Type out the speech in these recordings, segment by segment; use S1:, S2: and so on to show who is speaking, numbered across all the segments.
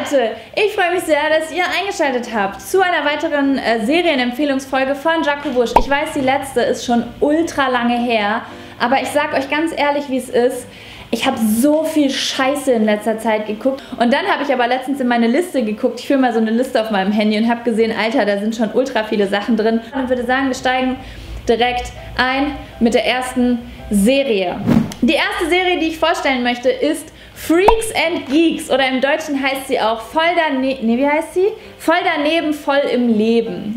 S1: Leute, ich freue mich sehr, dass ihr eingeschaltet habt zu einer weiteren Serienempfehlungsfolge von Jaco Busch. Ich weiß, die letzte ist schon ultra lange her, aber ich sag euch ganz ehrlich, wie es ist. Ich habe so viel Scheiße in letzter Zeit geguckt und dann habe ich aber letztens in meine Liste geguckt. Ich führe mal so eine Liste auf meinem Handy und habe gesehen, Alter, da sind schon ultra viele Sachen drin. Und würde sagen, wir steigen direkt ein mit der ersten Serie. Die erste Serie, die ich vorstellen möchte, ist Freaks and Geeks, oder im Deutschen heißt sie auch Voll daneben, voll im Leben.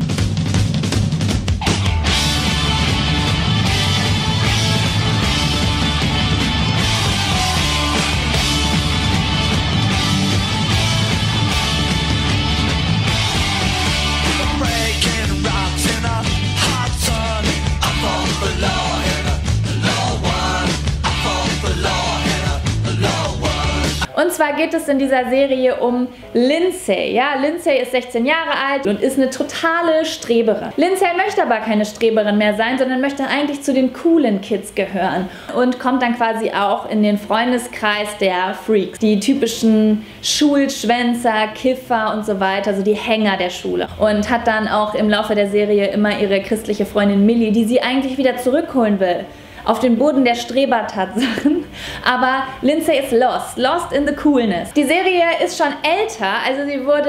S1: Und zwar geht es in dieser Serie um Lindsay. Ja, Lindsay ist 16 Jahre alt und ist eine totale Streberin. Lindsay möchte aber keine Streberin mehr sein, sondern möchte eigentlich zu den coolen Kids gehören. Und kommt dann quasi auch in den Freundeskreis der Freaks. Die typischen Schulschwänzer, Kiffer und so weiter, also die Hänger der Schule. Und hat dann auch im Laufe der Serie immer ihre christliche Freundin Millie, die sie eigentlich wieder zurückholen will. Auf den Boden der Streber-Tatsachen. Aber Lindsay ist lost in the coolness. Die Serie ist schon älter, also sie wurde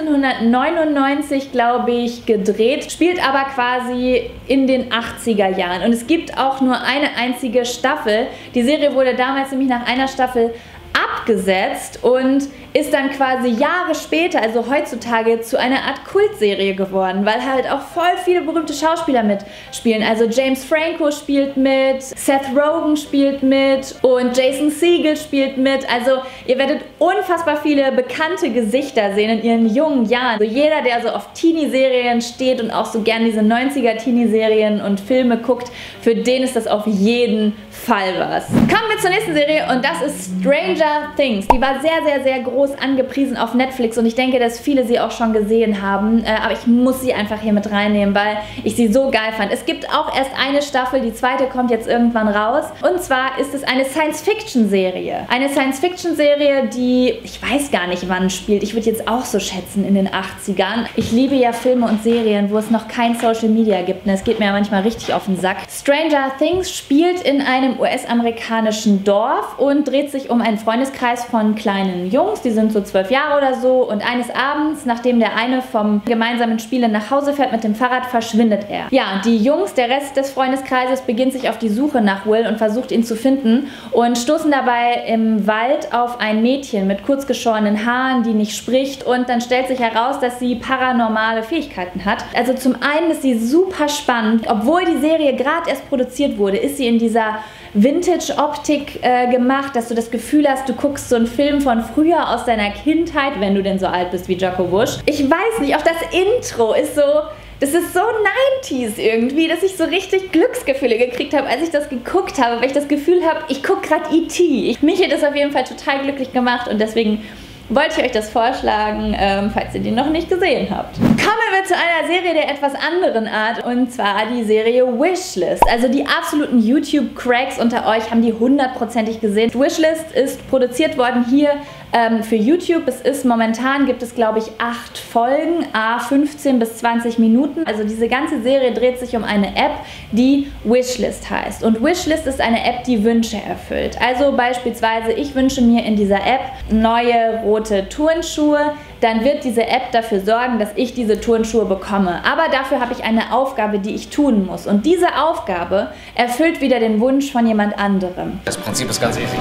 S1: 1999, glaube ich, gedreht, spielt aber quasi in den 80er Jahren. Und es gibt auch nur eine einzige Staffel. Die Serie wurde damals nämlich nach einer Staffel abgesetzt und ist dann quasi Jahre später, also heutzutage, zu einer Art Kultserie geworden, weil halt auch voll viele berühmte Schauspieler mitspielen. Also James Franco spielt mit, Seth Rogen spielt mit und Jason Segel spielt mit. Also ihr werdet unfassbar viele bekannte Gesichter sehen in ihren jungen Jahren. Also jeder, der so auf Teenie-Serien steht und auch so gern diese 90er Teenie-Serien und Filme guckt, für den ist das auf jeden Fall was. Kommen wir zur nächsten Serie und das ist Stranger Things. Die war sehr, sehr, sehr groß angepriesen auf Netflix und ich denke, dass viele sie auch schon gesehen haben, aber ich muss sie einfach hier mit reinnehmen, weil ich sie so geil fand. Es gibt auch erst eine Staffel, die zweite kommt jetzt irgendwann raus und zwar ist es eine Science-Fiction-Serie. Eine Science-Fiction-Serie, die ich weiß gar nicht wann spielt. Ich würde jetzt auch so schätzen in den 80ern. Ich liebe ja Filme und Serien, wo es noch kein Social Media gibt. Es geht mir ja manchmal richtig auf den Sack. Stranger Things spielt in einem US-amerikanischen Dorf und dreht sich um einen Freundeskreis von kleinen Jungs. Die sind so 12 Jahre oder so und eines Abends, nachdem der eine vom gemeinsamen Spielen nach Hause fährt mit dem Fahrrad, verschwindet er. Ja, die Jungs, der Rest des Freundeskreises beginnt sich auf die Suche nach Will und versucht ihn zu finden und stoßen dabei im Wald auf ein Mädchen mit kurz geschorenen Haaren, die nicht spricht, und dann stellt sich heraus, dass sie paranormale Fähigkeiten hat. Also zum einen ist sie super spannend. Obwohl die Serie gerade erst produziert wurde, ist sie in dieser Vintage-Optik gemacht, dass du das Gefühl hast, du guckst so einen Film von früher aus deiner Kindheit, wenn du denn so alt bist wie Jaco Busch. Ich weiß nicht, auch das Intro ist so, das ist so 90s irgendwie, dass ich so richtig Glücksgefühle gekriegt habe, als ich das geguckt habe, weil ich das Gefühl habe, ich gucke gerade E.T. Mich hat das auf jeden Fall total glücklich gemacht und deswegen wollte ich euch das vorschlagen, falls ihr die noch nicht gesehen habt. Kommen wir zu einer Serie der etwas anderen Art, und zwar die Serie Wishlist. Also die absoluten YouTube-Cracks unter euch haben die hundertprozentig gesehen. Wishlist ist produziert worden hier für YouTube. Es ist momentan, gibt es glaube ich 8 Folgen, 15 bis 20 Minuten. Also diese ganze Serie dreht sich um eine App, die Wishlist heißt. Und Wishlist ist eine App, die Wünsche erfüllt. Also beispielsweise, ich wünsche mir in dieser App neue rote Turnschuhe. Dann wird diese App dafür sorgen, dass ich diese Turnschuhe bekomme. Aber dafür habe ich eine Aufgabe, die ich tun muss. Und diese Aufgabe erfüllt wieder den Wunsch von jemand anderem.
S2: Das Prinzip ist ganz easy.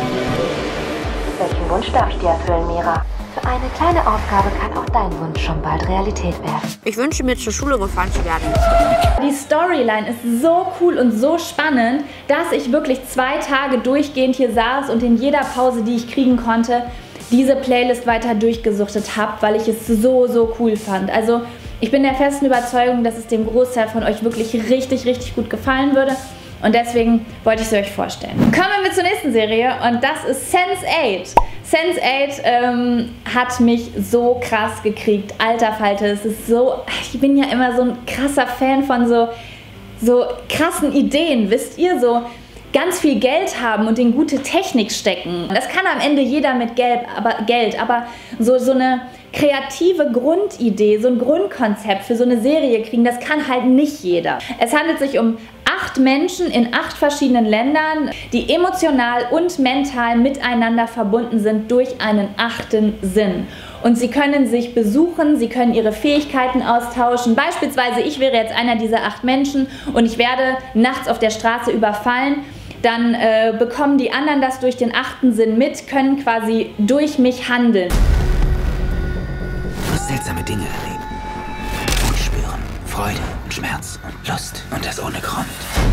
S3: Welchen Wunsch darf ich dir erfüllen, Mira? Für eine kleine Aufgabe kann auch dein Wunsch schon bald Realität werden.
S4: Ich wünsche mir, zur Schule gefahren zu werden.
S1: Die Storyline ist so cool und so spannend, dass ich wirklich 2 Tage durchgehend hier saß und in jeder Pause, die ich kriegen konnte, diese Playlist weiter durchgesuchtet habe, weil ich es so, so cool fand. Also ich bin der festen Überzeugung, dass es dem Großteil von euch wirklich richtig, richtig gut gefallen würde. Und deswegen wollte ich sie euch vorstellen. Kommen wir zur nächsten Serie und das ist Sense8. Sense8 hat mich so krass gekriegt. Alter Falter, es ist so... Ich bin ja immer so ein krasser Fan von so krassen Ideen, wisst ihr? So ganz viel Geld haben und in gute Technik stecken. Das kann am Ende jeder mit Geld, aber so eine kreative Grundidee, so ein Grundkonzept für so eine Serie kriegen, das kann halt nicht jeder. Es handelt sich um 8 Menschen in 8 verschiedenen Ländern, die emotional und mental miteinander verbunden sind durch einen 8. Sinn. Und sie können sich besuchen, sie können ihre Fähigkeiten austauschen. Beispielsweise, ich wäre jetzt einer dieser 8 Menschen und ich werde nachts auf der Straße überfallen. Dann bekommen die anderen das durch den 8. Sinn mit, können quasi durch mich handeln.
S2: Du musst seltsame Dinge erleben. Wut spüren, Freude und Schmerz und Lust und das ohne Grund.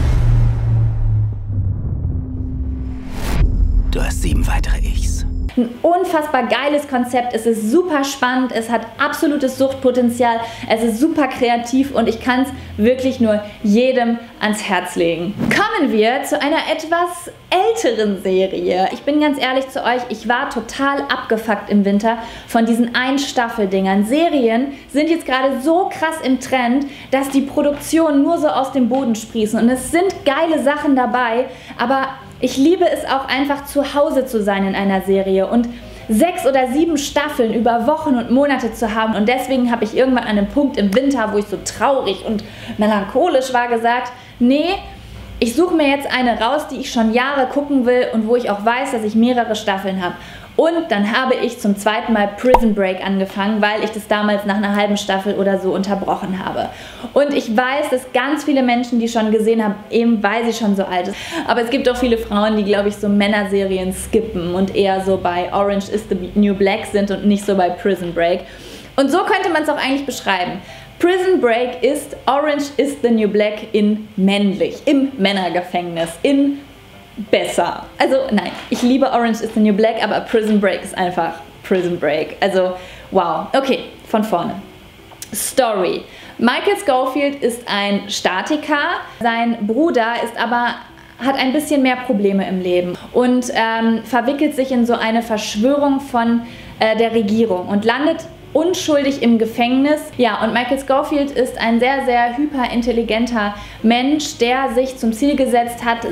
S2: Du hast 7 weitere Ichs.
S1: Ein unfassbar geiles Konzept, es ist super spannend, es hat absolutes Suchtpotenzial, es ist super kreativ und ich kann es wirklich nur jedem ans Herz legen. Kommen wir zu einer etwas älteren Serie. Ich bin ganz ehrlich zu euch, ich war total abgefuckt im Winter von diesen Ein-Staffel-Dingern. Serien sind jetzt gerade so krass im Trend, dass die Produktionen nur so aus dem Boden sprießen und es sind geile Sachen dabei, aber ich liebe es auch einfach zu Hause zu sein in einer Serie und 6 oder 7 Staffeln über Wochen und Monate zu haben. Und deswegen habe ich irgendwann an einem Punkt im Winter, wo ich so traurig und melancholisch war, gesagt, nee, ich suche mir jetzt eine raus, die ich schon Jahre gucken will und wo ich auch weiß, dass ich mehrere Staffeln habe. Und dann habe ich zum zweiten Mal Prison Break angefangen, weil ich das damals nach einer halben Staffel oder so unterbrochen habe. Und ich weiß, dass ganz viele Menschen die schon gesehen haben, eben weil sie schon so alt ist. Aber es gibt auch viele Frauen, die, glaube ich, so Männerserien skippen und eher so bei Orange is the New Black sind und nicht so bei Prison Break. Und so könnte man es auch eigentlich beschreiben. Prison Break ist Orange is the New Black in männlich, im Männergefängnis, in besser. Also nein, ich liebe Orange is the New Black, aber Prison Break ist einfach Prison Break. Also wow. Okay, von vorne. Story. Michael Scofield ist ein Statiker. Sein Bruder hat ein bisschen mehr Probleme im Leben und verwickelt sich in so eine Verschwörung von der Regierung und landet unschuldig im Gefängnis. Ja, und Michael Scofield ist ein sehr, sehr hyperintelligenter Mensch, der sich zum Ziel gesetzt hat,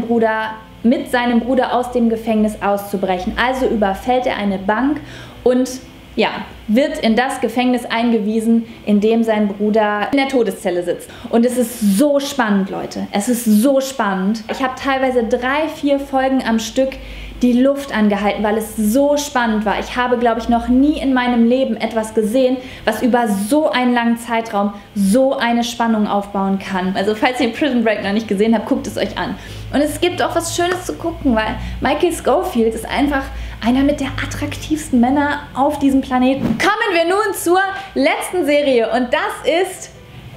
S1: mit seinem Bruder aus dem Gefängnis auszubrechen. Also überfällt er eine Bank und ja, wird in das Gefängnis eingewiesen, in dem sein Bruder in der Todeszelle sitzt. Und es ist so spannend, Leute. Es ist so spannend. Ich habe teilweise 3, 4 Folgen am Stück die Luft angehalten, weil es so spannend war. Ich habe, glaube ich, noch nie in meinem Leben etwas gesehen, was über so einen langen Zeitraum so eine Spannung aufbauen kann. Also falls ihr Prison Break noch nicht gesehen habt, guckt es euch an. Und es gibt auch was Schönes zu gucken, weil Michael Scofield ist einfach einer mit der attraktivsten Männer auf diesem Planeten. Kommen wir nun zur letzten Serie und das ist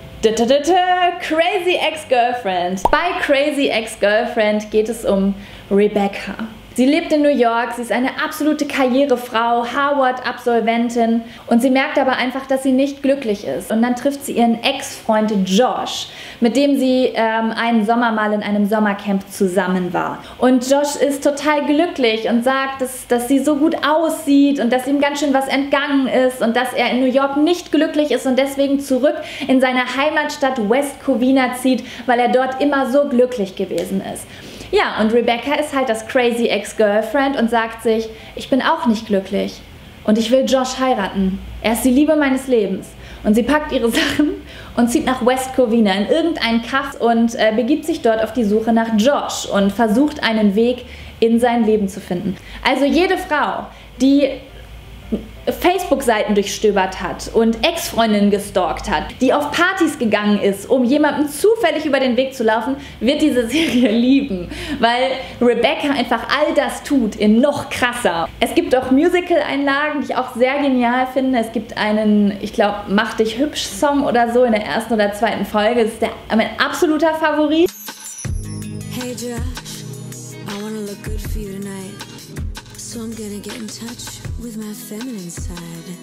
S1: Crazy Ex-Girlfriend. Bei Crazy Ex-Girlfriend geht es um Rebecca. Sie lebt in New York, sie ist eine absolute Karrierefrau, Harvard-Absolventin und sie merkt aber einfach, dass sie nicht glücklich ist. Und dann trifft sie ihren Ex-Freund Josh, mit dem sie einen Sommer mal in einem Sommercamp zusammen war. Und Josh ist total glücklich und sagt, dass sie so gut aussieht und dass ihm ganz schön was entgangen ist und dass er in New York nicht glücklich ist und deswegen zurück in seine Heimatstadt West Covina zieht, weil er dort immer so glücklich gewesen ist. Ja, und Rebecca ist halt das crazy Ex-Girlfriend und sagt sich, ich bin auch nicht glücklich und ich will Josh heiraten. Er ist die Liebe meines Lebens. Und sie packt ihre Sachen und zieht nach West Covina in irgendein Kaff und begibt sich dort auf die Suche nach Josh und versucht einen Weg in sein Leben zu finden. Also jede Frau, die Facebook-Seiten durchstöbert hat und Ex-Freundinnen gestalkt hat, die auf Partys gegangen ist, um jemandem zufällig über den Weg zu laufen, wird diese Serie lieben, weil Rebecca einfach all das tut in noch krasser. Es gibt auch Musical-Einlagen, die ich auch sehr genial finde. Es gibt einen, ich glaube, Mach dich hübsch Song oder so in der 1. oder 2. Folge. Das ist mein absoluter Favorit.
S5: Hey Josh, I wanna look good for you tonight. So I'm gonna get in touch with my feminine side.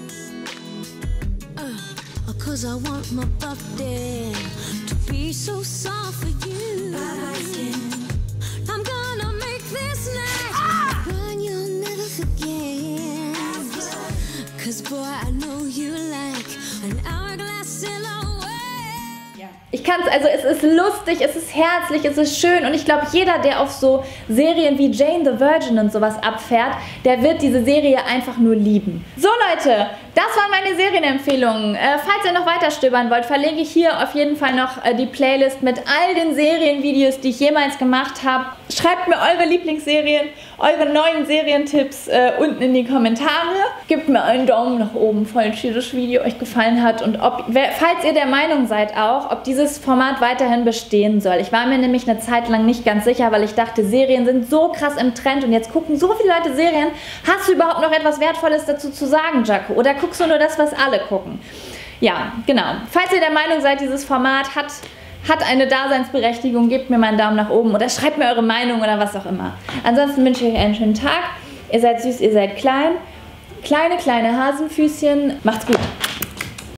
S5: 'Cause I want my body to be so soft for you. I'm gonna make this night one you'll never forget. 'Cause boy, I know you like an hourglass silhouette.
S1: Ja, Ich kann es, also es ist lustig, es ist herzlich, es ist schön und ich glaube, jeder, der auf so Serien wie Jane the Virgin und sowas abfährt, der wird diese Serie einfach nur lieben. So Leute, das waren meine Serienempfehlungen. Falls ihr noch weiter stöbern wollt, verlinke ich hier auf jeden Fall noch die Playlist mit all den Serienvideos, die ich jemals gemacht habe. Schreibt mir eure Lieblingsserien, eure neuen Serientipps unten in die Kommentare. Gebt mir einen Daumen nach oben, falls dieses Video euch gefallen hat und falls ihr der Meinung seid auch, ob dieses Format weiterhin bestehen soll. Ich war mir nämlich eine Zeit lang nicht ganz sicher, weil ich dachte, Serien sind so krass im Trend und jetzt gucken so viele Leute Serien. Hast du überhaupt noch etwas Wertvolles dazu zu sagen, Jaco? Oder guckst du nur das, was alle gucken? Ja, genau. Falls ihr der Meinung seid, dieses Format hat eine Daseinsberechtigung, gebt mir mal einen Daumen nach oben oder schreibt mir eure Meinung oder was auch immer. Ansonsten wünsche ich euch einen schönen Tag. Ihr seid süß, ihr seid klein. Kleine Hasenfüßchen. Macht's gut.